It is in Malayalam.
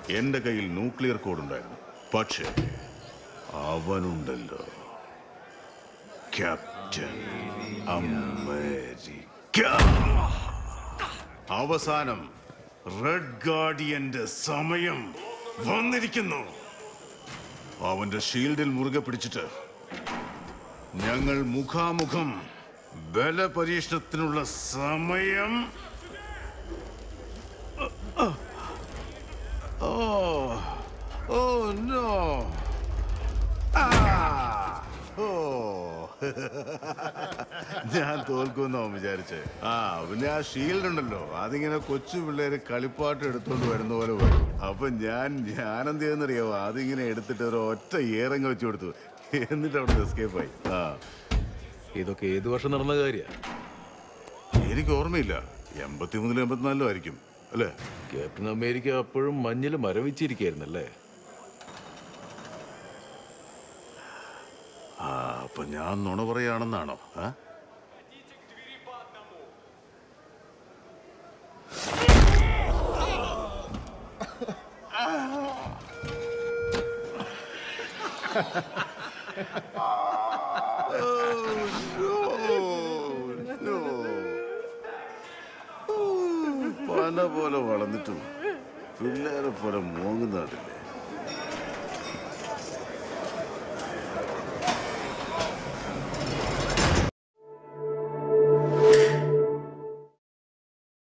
എന്റെ കയ്യിൽ ന്യൂക്ലിയർ കോഡ് ഉണ്ടായിരുന്നു. പക്ഷേ അവനുണ്ടല്ലോ, ക്യാപ്റ്റൻ അമേരിക്ക. അവസാനം റെഡ് ഗാർഡിയന്റെ സമയം വന്നിരിക്കുന്നു. അവന്റെ ഷീൽഡിൽ മുറുകെ പിടിച്ചിട്ട് ഞങ്ങൾ മുഖാമുഖം ബലപരീക്ഷണത്തിനുള്ള സമയം. ഞാൻ തോൽക്കുമെന്നോ വിചാരിച്ചേ? പിന്നെ ആ ഷീൽഡ് ഉണ്ടല്ലോ, അതിങ്ങനെ കൊച്ചു പിള്ളേര് കളിപ്പാട്ട് എടുത്തോണ്ട് വരുന്ന പോലെ വരും. അപ്പൊ ഞാനെന്ത് ചെയ്യുന്നറിയാവോ? അതിങ്ങനെ എടുത്തിട്ട് ഒരു ഒറ്റ ഏറങ്ങ് വെച്ചു കൊടുത്തു. എന്നിട്ട് അവിടെ എസ്കേപ്പായി. ഇതൊക്കെ ഏത് വർഷം നടന്ന കാര്യ? എനിക്ക് ഓർമ്മയില്ല. 83 84 ആയിരിക്കും അല്ലേ? ക്യാപ്റ്റൻ അമേരിക്ക അപ്പോഴും മഞ്ഞിൽ മരവിച്ചിരിക്കായിരുന്നല്ലേ? അപ്പൊ ഞാൻ നുണ പറയാണെന്നാണോ? പന പോലെ വളർന്നിട്ടും പിള്ളേരെ പോലെ മോങ്ങുന്നതില്ലേ?